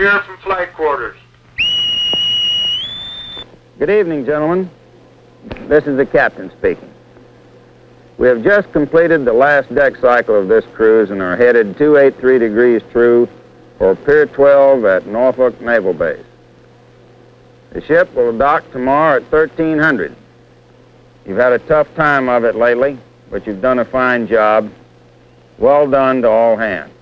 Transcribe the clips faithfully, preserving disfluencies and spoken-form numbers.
Cheer from flight quarters. Good evening, gentlemen. This is the captain speaking. We have just completed the last deck cycle of this cruise and are headed two eighty-three degrees true for Pier twelve at Norfolk Naval Base. The ship will dock tomorrow at thirteen hundred. You've had a tough time of it lately, but you've done a fine job. Well done to all hands.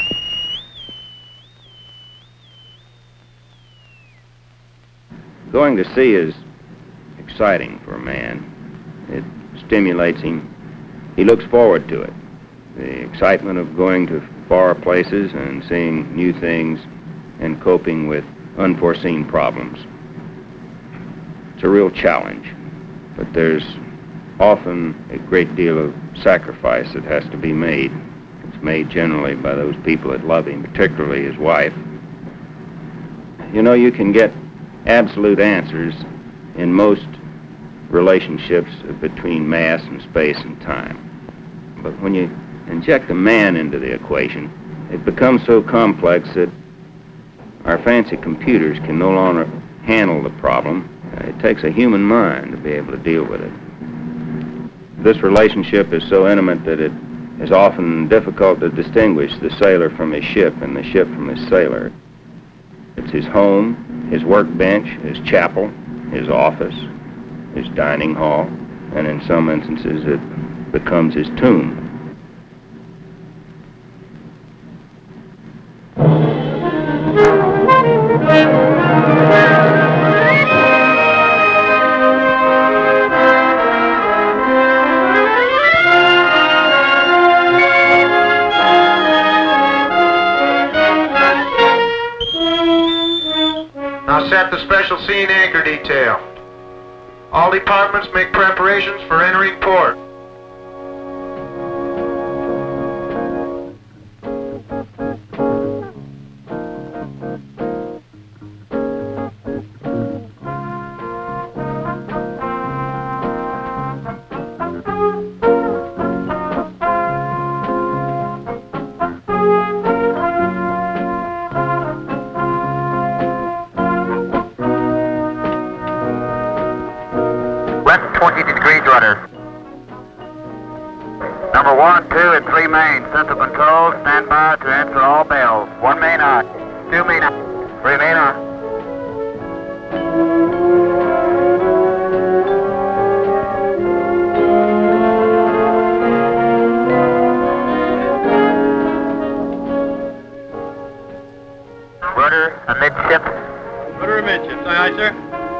Going to sea is exciting for a man. It stimulates him. He looks forward to it. The excitement of going to far places and seeing new things and coping with unforeseen problems. It's a real challenge, but there's often a great deal of sacrifice that has to be made. It's made generally by those people that love him, particularly his wife. You know, you can get absolute answers in most relationships between mass and space and time. But when you inject a man into the equation, it becomes so complex that our fancy computers can no longer handle the problem. It takes a human mind to be able to deal with it. This relationship is so intimate that it is often difficult to distinguish the sailor from his ship and the ship from his sailor. It's his home, his workbench, his chapel, his office, his dining hall, and in some instances it becomes his tomb. Now set the special scene anchor detail. All departments make preparations for entering port. twenty degrees rudder. Number one, two, and three main. Central control, stand by to answer all bells. One main on, two main on, three main on. Rudder, amidship. Rudder amidship, aye, aye, sir.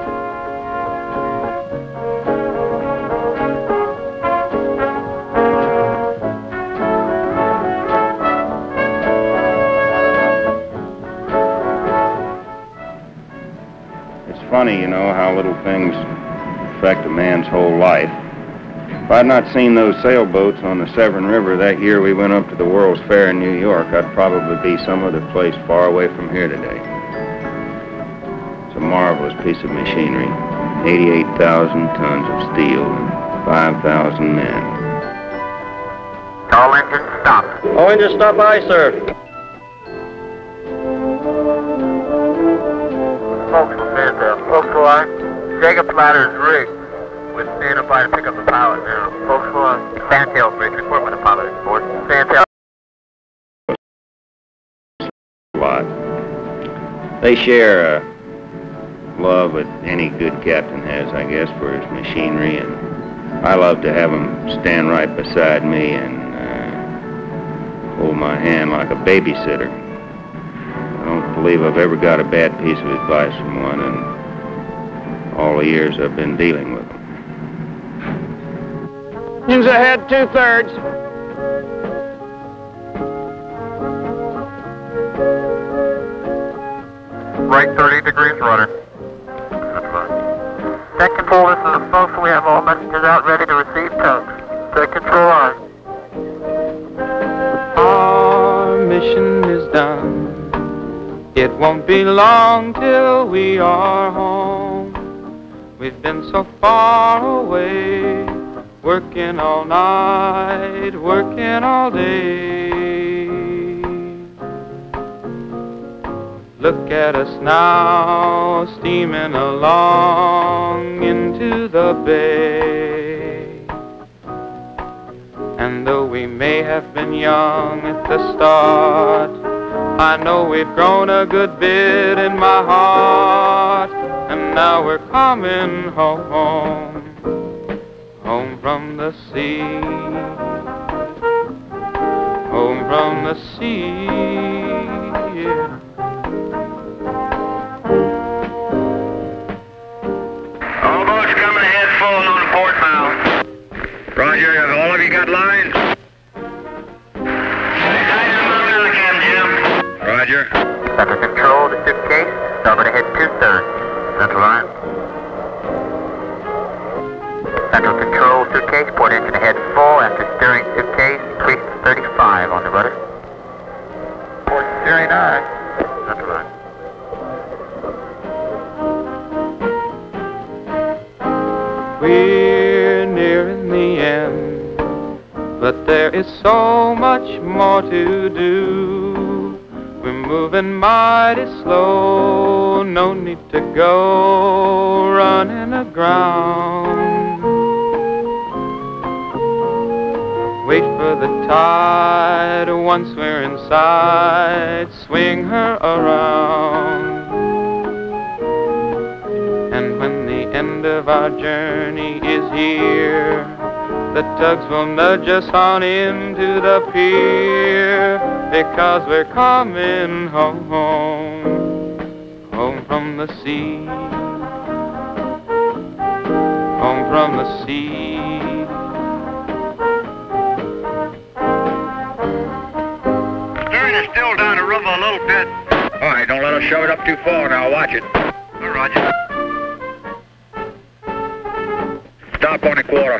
Funny, you know, how little things affect a man's whole life. If I'd not seen those sailboats on the Severn River that year we went up to the World's Fair in New York, I'd probably be some other place far away from here today. It's a marvelous piece of machinery. eighty-eight thousand tons of steel and five thousand men. All engines stop. All engines stop, aye, sir. Folks will send the forecastle line. Jacob ladder is rigged. We're standing by to pick up the pilot now. Forecastle line. Fantail bridge. Report when the pilot is aboard. Fantail. A lot. They share a love that any good captain has, I guess, for his machinery, and I love to have them stand right beside me and uh, hold my hand like a babysitter. I don't believe I've ever got a bad piece of advice from one in all the years I've been dealing with them. Engines ahead, two-thirds. Right thirty degrees rudder. That's right. Tech control, this is the folks. We have all messages out ready to receive tugs. Tech control line. Our mission is done. It won't be long till we are home. We've been so far away, working all night, working all day. Look at us now, steaming along into the bay. And though we may have been young at the start, I know we've grown a good bit in my heart. And now we're coming home, home from the sea, home from the sea, yeah. All boats coming ahead full on the port bow. Roger, have all of you got lines? Tighten them up now, Captain Jim. Roger. Center control, the suitcase, starboard ahead two-thirds. Central line. Central control, suitcase, port engine ahead full. After steering suitcase, increase to thirty-five on the rudder. Port steering aye. Central line. We're nearing the end, but there is so much more to do. We're moving mighty slow, no need to go running aground. Wait for the tide, once we're inside, swing her around. And when the end of our journey is here, the tugs will nudge us on into the pier, because we're coming home, home from the sea, home from the sea. Stern is still down the river a little bit. All right, don't let us shove it up too far now. Watch it. Oh, Roger. Stop on the quarter.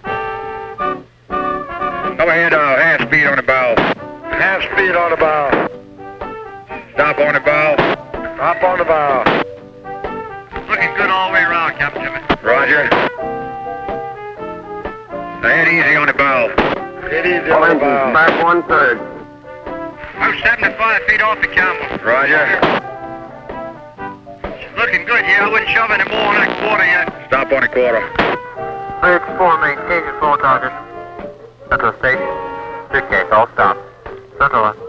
Come ahead, uh, half speed on the bow. Half speed on the bow. Stop on the bow. Stop on the bow. Looking good all the way around, Captain Jimmy. Roger. Head easy on the bow. Get easy on the bow. Back one-third. I'm seventy-five feet off the camel. Roger. She's looking good, yeah. I wouldn't shove any more on that quarter yet. Stop on the quarter. Bridge four, maintain your full target. Central station. Suitcase, all stop. Central line.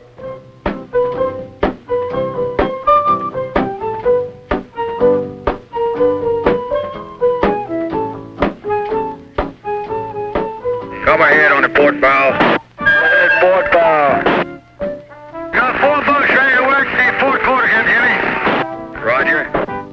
Come ahead on the port bow. Head port bow. Got four boats ready to work. See fourth quarter, Captain Jimmy. Roger.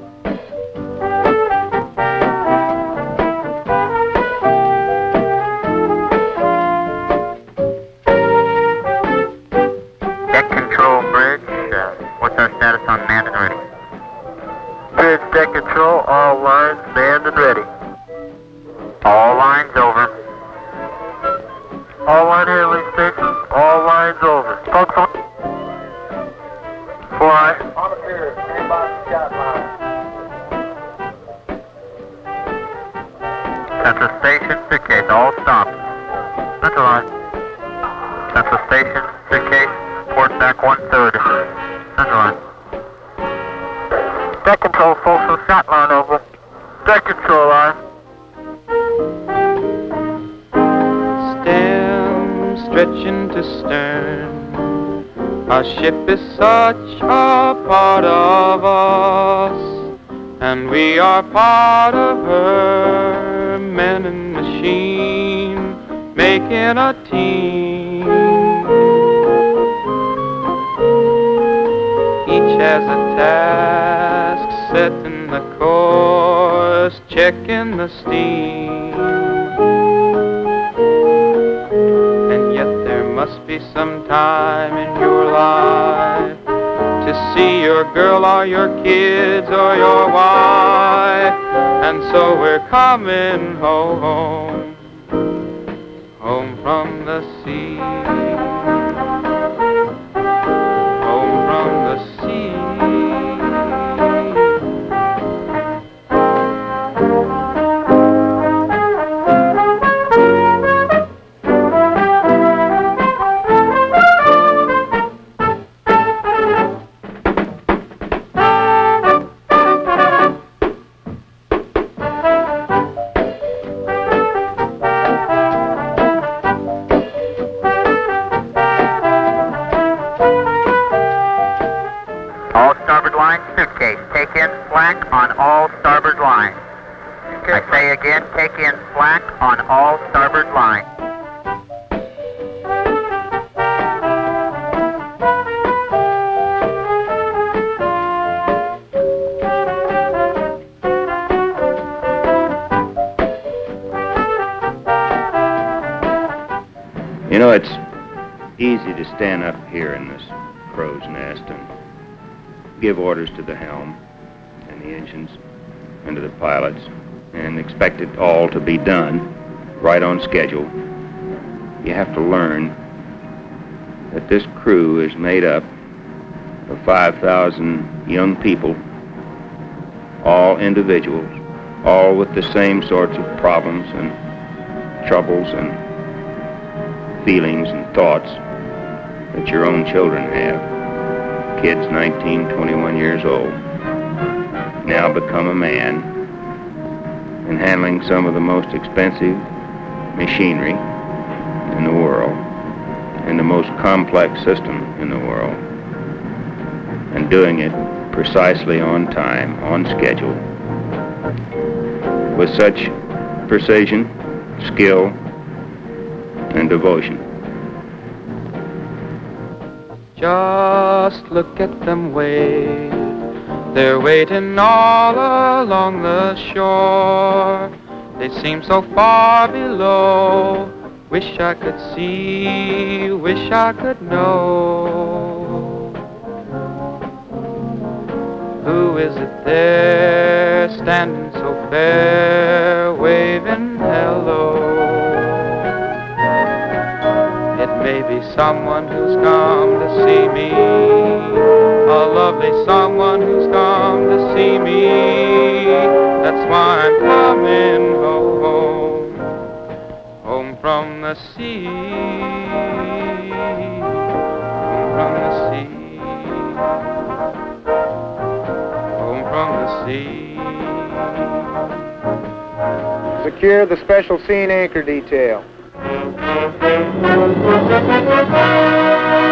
Deck control, bridge. Uh, what's our status on manned and ready? Bridge deck control, all lines manned and ready. All lines over. All line handling stations, all lines over. Folks on. Fly. On the pier, stand by the scout line. Central station, suitcase, all stop. Central line. Central station, suitcase, port back one-third. Central line. Deck control, full from shot line over. Deck control line. Stem stretching to stern, our ship is such a part of us, and we are part of her, man and machine, making a team. Each has a task, setting the course, checking the steam. And yet there must be some time in your life to see your girl or your kids or your wife. And so we're coming home, home from the sea, home from the sea. on all starboard lines. I say again, take in slack on all starboard lines. You know, it's easy to stand up here in this crow's nest and give orders to the helm and the engines and to the pilots and expect it all to be done right on schedule. You have to learn that this crew is made up of five thousand young people, all individuals, all with the same sorts of problems and troubles and feelings and thoughts that your own children have. Kids nineteen, twenty-one years old, now become a man and handling some of the most expensive machinery in the world and the most complex system in the world, and doing it precisely on time, on schedule, with such precision, skill, and devotion. Just look at them wait. They're waiting all along the shore. They seem so far below. Wish I could see, wish I could know. Who is it there standing so fair, waving hello? It may be someone who's come to see me, a lovely someone who's come to see me. That's why I'm coming home, home from the sea, home from the sea, home from the sea. Secure the special scene anchor detail. Thank you.